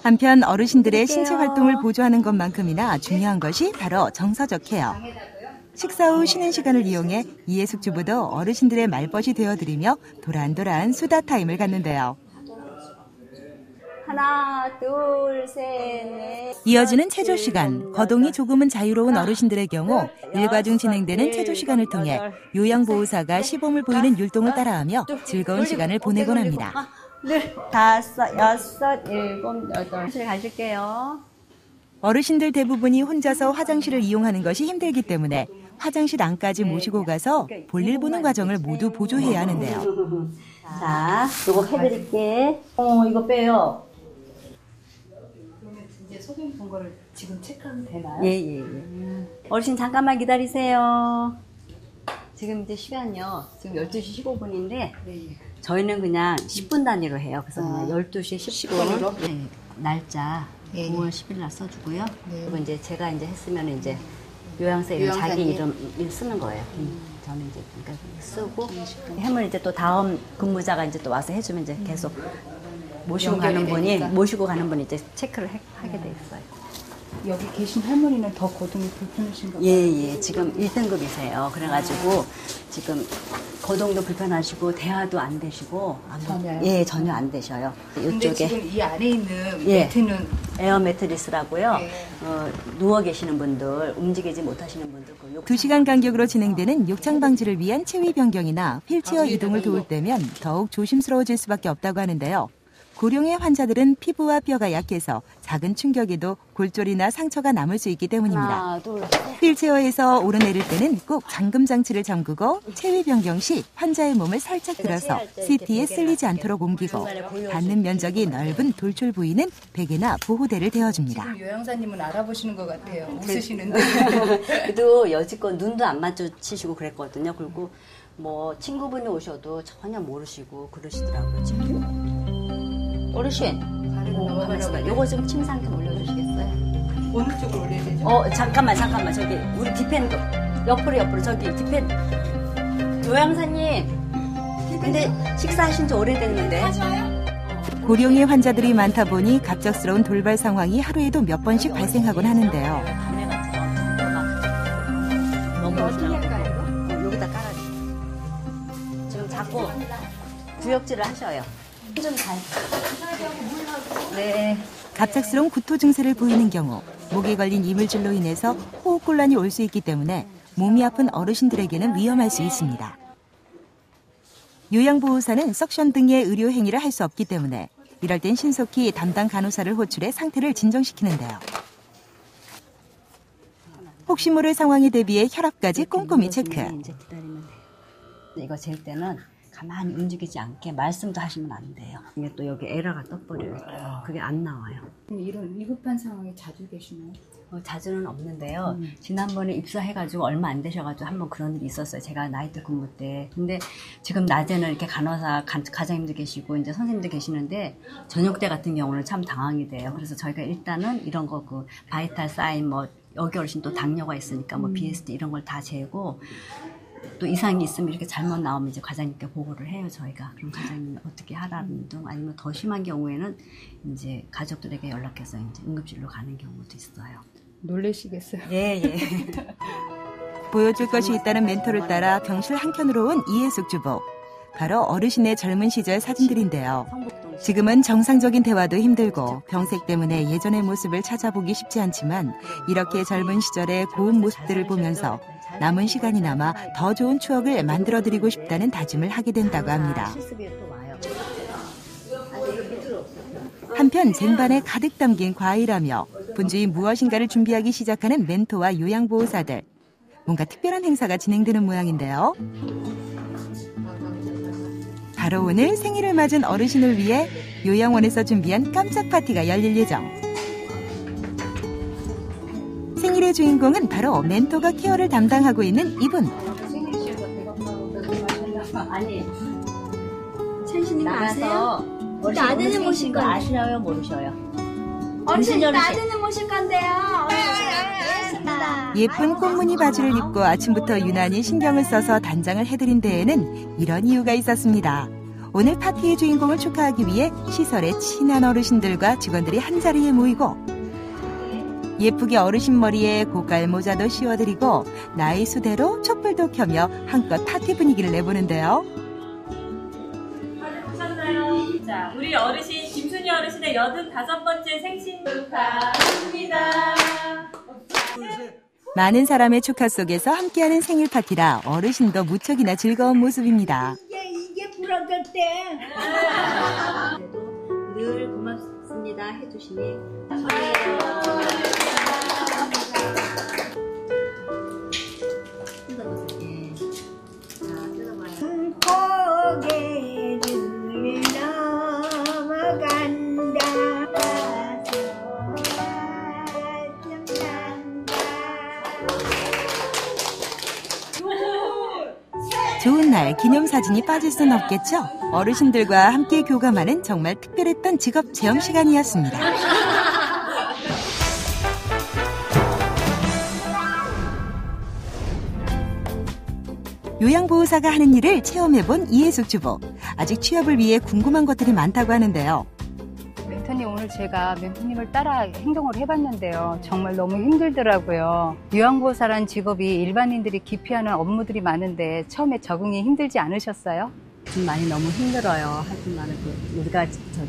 한편 어르신들의 신체 활동을 보조하는 것만큼이나 중요한 것이 바로 정서적 케어. 식사 후 쉬는 시간을 이용해 이해숙 주부도 어르신들의 말벗이 되어드리며 도란도란 수다 타임을 갖는데요. 하나, 둘, 셋, 넷. 이어지는 체조 시간. 거동이 조금은 자유로운 어르신들의 경우 일과 중 진행되는 체조 시간을 통해 요양보호사가 시범을 보이는 율동을 따라하며 즐거운 시간을 보내곤 합니다. 네, 다섯, 여섯, 일곱, 여덟. 가실게요. 어르신들 대부분이 혼자서 화장실을 이용하는 것이 힘들기 때문에 화장실 안까지 모시고 가서 볼일 보는 과정을 모두 보조해야 하는데요. 자, 요거 해드릴게. 이거 빼요. 이제 소변 본 거를 지금 체크하면 되나요? 예. 어르신 잠깐만 기다리세요. 지금 이제 시간요. 지금 12시 15분인데 네. 저희는 그냥 10분 단위로 해요. 그래서 그냥 12시 10분으로 네, 날짜 5월 10일 날 써주고요. 네. 그리고 이제 제가 이제 했으면 이제 요양사 이름 자기 이름 쓰는 거예요. 저는 이제 그러니까 쓰고 하면 이제 또 다음 근무자가 이제 또 와서 해주면 이제 계속 모시고 가는 분이 이제 체크를 하게 돼 있어요. 여기 계신 할머니는 더 거동이 불편하신가요? 예. 지금 1등급이세요. 그래가지고 지금 거동도 불편하시고 대화도 안 되시고 전혀요? 예, 전혀 안 되셔요. 근데 이쪽에 지금 이 안에 있는 예. 매트는 에어 매트리스라고요. 네. 누워 계시는 분들, 움직이지 못하시는 분들 2시간 간격으로 진행되는 욕창 방지를 위한 체위 변경이나 휠체어 이동을 도울 때면 더욱 조심스러워질 수밖에 없다고 하는데요. 고령의 환자들은 피부와 뼈가 약해서 작은 충격에도 골절이나 상처가 남을 수 있기 때문입니다. 하나, 둘, 휠체어에서 오르내릴 때는 꼭 잠금 장치를 잠그고 체위 변경 시 환자의 몸을 살짝 들어서 시트에 쓸리지 않도록 옮기고 닿는 면적이 넓은 돌출 부위는 베개나 보호대를 대어줍니다. 지금 요양사님은 알아보시는 것 같아요. 웃으시는데. 그래도 여지껏 눈도 안 마주치시고 그랬거든요. 그리고 뭐 친구분이 오셔도 전혀 모르시고 그러시더라고요. 지금. 어르신, 요거 좀 침상 좀 올려주시겠어요? 어느 쪽으로 올려야 되죠? 잠깐만. 저기, 우리 디펜도. 옆으로, 저기, 디펜. 요양사님. 근데 식사하신 지 오래됐는데. 고령의 환자들이 많다 보니 갑작스러운 돌발 상황이 하루에도 몇 번씩 발생하곤 하는데요. 너무 여기다 깔아주세요. 지금 자꾸 구역질을 하셔요. 좀 잘. 네. 갑작스러운 구토 증세를 보이는 경우 목에 걸린 이물질로 인해서 호흡곤란이 올 수 있기 때문에 몸이 아픈 어르신들에게는 위험할 수 있습니다. 요양보호사는 석션 등의 의료 행위를 할 수 없기 때문에 이럴 땐 신속히 담당 간호사를 호출해 상태를 진정시키는데요. 혹시 모를 상황에 대비해 혈압까지 꼼꼼히 체크. 이제 기다리면 돼요. 이거 잴 때는 가만히 움직이지 않게 말씀도 하시면 안 돼요. 이게 또 여기 에러가 떠버려요. 그게 안 나와요. 이런 위급한 상황에 자주 계시나요? 자주는 없는데요. 지난번에 입사해가지고 얼마 안 되셔가지고 한번 그런 일이 있었어요. 제가 나이트 근무 때. 근데 지금 낮에는 이렇게 간호사, 과장님도 계시고 이제 선생님도 계시는데 저녁 때 같은 경우는 참 당황이 돼요. 그래서 저희가 일단은 이런 거 바이탈 사인 여기 어르신 또 당뇨가 있으니까 BSD 이런 걸 다 재고 또 이상이 있으면 이렇게 잘못 나오면 이제 과장님께 보고를 해요, 저희가. 그럼 과장님이 어떻게 하라는 등 아니면 더 심한 경우에는 이제 가족들에게 연락해서 이제 응급실로 가는 경우도 있어요. 놀라시겠어요? 예. 보여줄 것이 있다는 멘토를 따라 병실 한켠으로 온 이해숙 주부. 바로 어르신의 젊은 시절 사진들인데요. 지금은 정상적인 대화도 힘들고 병색 때문에 예전의 모습을 찾아보기 쉽지 않지만 이렇게 젊은 시절의 고운 모습들을 보면서 남은 시간이 남아 더 좋은 추억을 만들어드리고 싶다는 다짐을 하게 된다고 합니다. 한편 쟁반에 가득 담긴 과일하며 분주히 무엇인가를 준비하기 시작하는 멘토와 요양보호사들. 뭔가 특별한 행사가 진행되는 모양인데요. 바로 오늘 생일을 맞은 어르신을 위해 요양원에서 준비한 깜짝 파티가 열릴 예정. 생일의 주인공은 바로 멘토가 케어를 담당하고 있는 이분. 아니, 천신님 아세요? 우리 아드님 모신 건데. 아시나요? 모르셔요? 어르신, 아드님 모신 건데요. 예쁜 꽃무늬 바지를 입고 아침부터 유난히 신경을 써서 단장을 해드린 데에는 이런 이유가 있었습니다. 오늘 파티의 주인공을 축하하기 위해 시설의 친한 어르신들과 직원들이 한자리에 모이고 예쁘게 어르신 머리에 고깔 모자도 씌워드리고 나이 수대로 촛불도 켜며 한껏 파티 분위기를 내보는데요. 오셨나요? 자, 우리 어르신 김순희 어르신의 85번째 생신 축하합니다. 많은 사람의 축하 속에서 함께하는 생일 파티라 어르신도 무척이나 즐거운 모습입니다. 이게 부러졌대. 늘 고맙습니다 해주시니 고개를 넘어간다. 좋은 날 기념사진이 빠질 순 없겠죠? 어르신들과 함께 교감하는 정말 특별했던 직업 체험 시간이었습니다. 요양보호사가 하는 일을 체험해본 이혜숙 주부. 아직 취업을 위해 궁금한 것들이 많다고 하는데요. 멘토님 오늘 제가 멘토님을 따라 행동을 해봤는데요. 정말 너무 힘들더라고요. 요양보호사라는 직업이 일반인들이 기피하는 업무들이 많은데 처음에 적응이 힘들지 않으셨어요? 좀 많이 너무 힘들어요. 하지만 우리가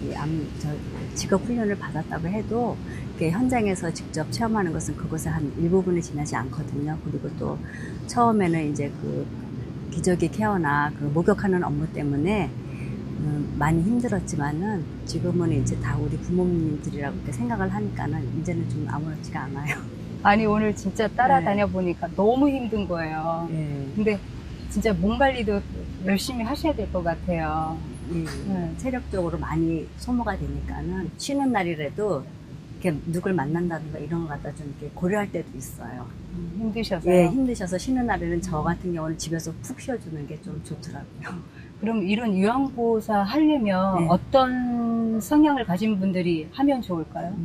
직업 훈련을 받았다고 해도 현장에서 직접 체험하는 것은 그것의 한 일부분에 지나지 않거든요. 그리고 또 처음에는 이제 기저귀 케어나 목욕하는 업무 때문에 많이 힘들었지만은 지금은 이제 다 우리 부모님들이라고 이렇게 생각을 하니까는 이제는 좀 아무렇지가 않아요. 아니 오늘 진짜 따라다녀 보니까 너무 힘든 거예요. 네. 근데 진짜 몸 관리도 열심히 하셔야 될 것 같아요. 체력적으로 많이 소모가 되니까는 쉬는 날이라도 이렇게 누굴 만난다든가 이런 거 갖다 좀 이렇게 고려할 때도 있어요. 힘드셔서요? 예, 힘드셔서 쉬는 날에는 저 같은 경우는 집에서 푹 쉬어주는 게 좀 좋더라고요. 그럼 이런 요양보호사 하려면 네. 어떤 성향을 가진 분들이 하면 좋을까요?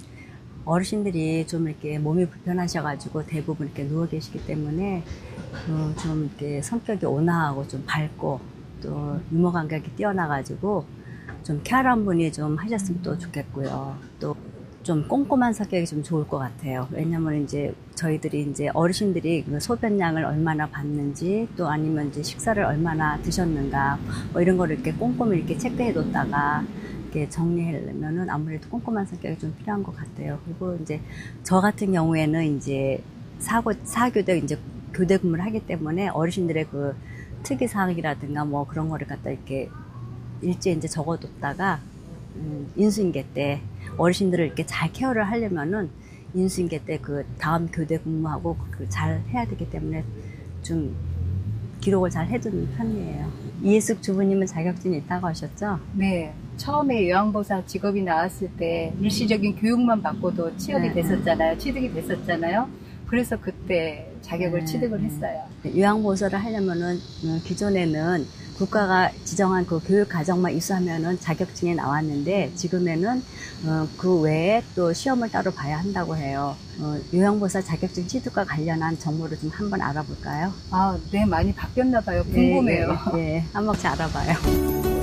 어르신들이 좀 이렇게 몸이 불편하셔가지고 대부분 이렇게 누워 계시기 때문에 좀 이렇게 성격이 온화하고 좀 밝고 또 유머 감각이 뛰어나가지고 좀 쾌활한 분이 좀 하셨으면 또 좋겠고요. 또 좀 꼼꼼한 성격이 좀 좋을 것 같아요. 왜냐면 이제 저희들이 이제 어르신들이 소변량을 얼마나 받는지 또 아니면 이제 식사를 얼마나 드셨는가 뭐 이런 거를 이렇게 꼼꼼히 이렇게 체크해 뒀다가 이렇게 정리하려면은 아무래도 꼼꼼한 성격이 좀 필요한 것 같아요. 그리고 이제 저 같은 경우에는 이제 사교대 이제 교대 근무를 하기 때문에 어르신들의 특이사항이라든가 뭐 그런 거를 갖다 이렇게 일지에 이제 적어뒀다가 인수인계 때 어르신들을 이렇게 잘 케어를 하려면은 인수인계 때 다음 교대 근무하고 잘 해야 되기 때문에 좀 기록을 잘 해두는 편이에요. 이혜숙 주부님은 자격증이 있다고 하셨죠? 네. 처음에 요양보호사 직업이 나왔을 때 일시적인 교육만 받고도 취업이 됐었잖아요. 취득이 됐었잖아요. 그래서 그때 자격을 취득을 했어요. 요양보호사를 하려면은 기존에는 국가가 지정한 교육 과정만 이수하면은 자격증이 나왔는데 지금에는 그 외에 또 시험을 따로 봐야 한다고 해요. 요양보호사 자격증 취득과 관련한 정보를 좀 한번 알아볼까요? 아, 네, 많이 바뀌었나 봐요. 궁금해요. 네, 한번 알아봐요.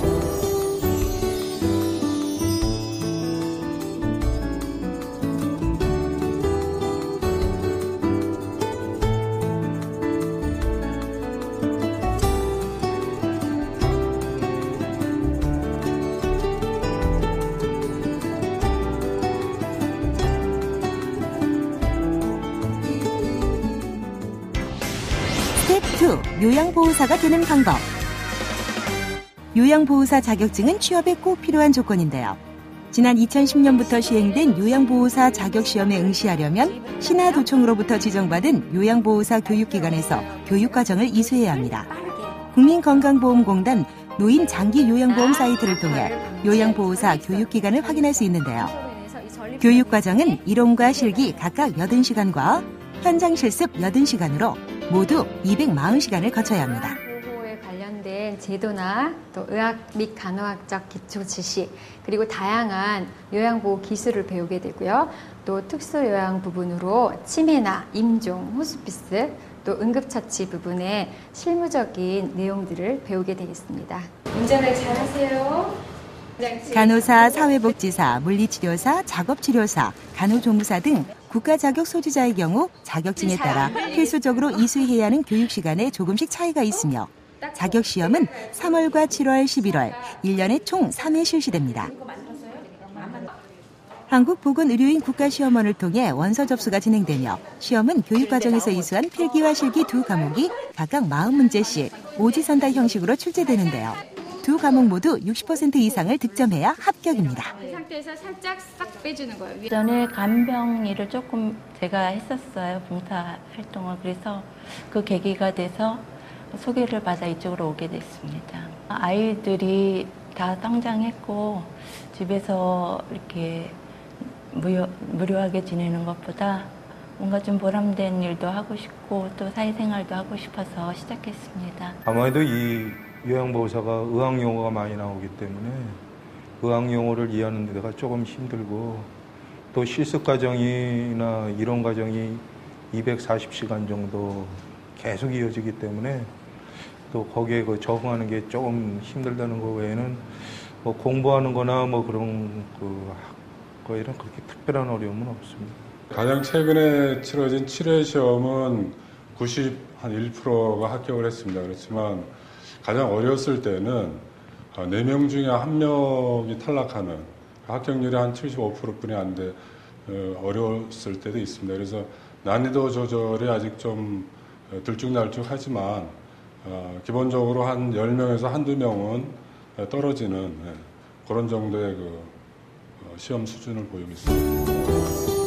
스텝 2. 요양보호사가 되는 방법. 요양보호사 자격증은 취업에 꼭 필요한 조건인데요. 지난 2010년부터 시행된 요양보호사 자격시험에 응시하려면 신하도청으로부터 지정받은 요양보호사 교육기관에서 교육과정을 이수해야 합니다. 국민건강보험공단 노인장기요양보험 사이트를 통해 요양보호사 교육기간을 확인할 수 있는데요. 교육과정은 이론과 실기 각각 80시간과 현장 실습 80시간으로 모두 240시간을 거쳐야 합니다. 보호에 관련된 제도나 또 의학 및 간호학적 기초 지식 그리고 다양한 요양보호 기술을 배우게 되고요. 또 특수요양 부분으로 치매나 임종, 호스피스 또 또 응급처치 부분에 실무적인 내용들을 배우게 되겠습니다. 운전을 잘하세요. 간호사, 사회복지사, 물리치료사, 작업치료사, 간호조무사 등 국가 자격 소지자의 경우 자격증에 따라 필수적으로 이수해야 하는 교육 시간에 조금씩 차이가 있으며 자격 시험은 3월과 7월, 11월 1년에 총 3회 실시됩니다. 한국보건의료인 국가시험원을 통해 원서 접수가 진행되며 시험은 교육과정에서 이수한 필기와 실기 두 과목이 각각 40문제씩 오지선다 형식으로 출제되는데요. 두 과목 모두 60% 이상을 득점해야 합격입니다. 이 상태에서 살짝 싹 빼주는 거예요. 전에 간병 일을 조금 제가 했었어요. 봉사 활동을. 그래서 그 계기가 돼서 소개를 받아 이쪽으로 오게 됐습니다. 아이들이 다 성장했고 집에서 이렇게 무료하게 지내는 것보다 뭔가 좀 보람된 일도 하고 싶고 또 사회생활도 하고 싶어서 시작했습니다. 아무래도 이 요양보호사가 의학용어가 많이 나오기 때문에 의학용어를 이해하는 데가 조금 힘들고 또 실습과정이나 이론과정이 240시간 정도 계속 이어지기 때문에 또 거기에 적응하는 게 조금 힘들다는 거 외에는 뭐 공부하는 거나 뭐 그런 거에는 그렇게 특별한 어려움은 없습니다. 가장 최근에 치러진 7회 시험은 91%가 합격을 했습니다. 그렇지만 가장 어려웠을 때는 4명 중에 1명이 탈락하는 합격률이 한 75%뿐이 안 돼 어려웠을 때도 있습니다. 그래서 난이도 조절이 아직 좀 들쭉날쭉하지만 기본적으로 한 10명에서 한두 명은 떨어지는 그런 정도의 시험 수준을 보이고 있습니다.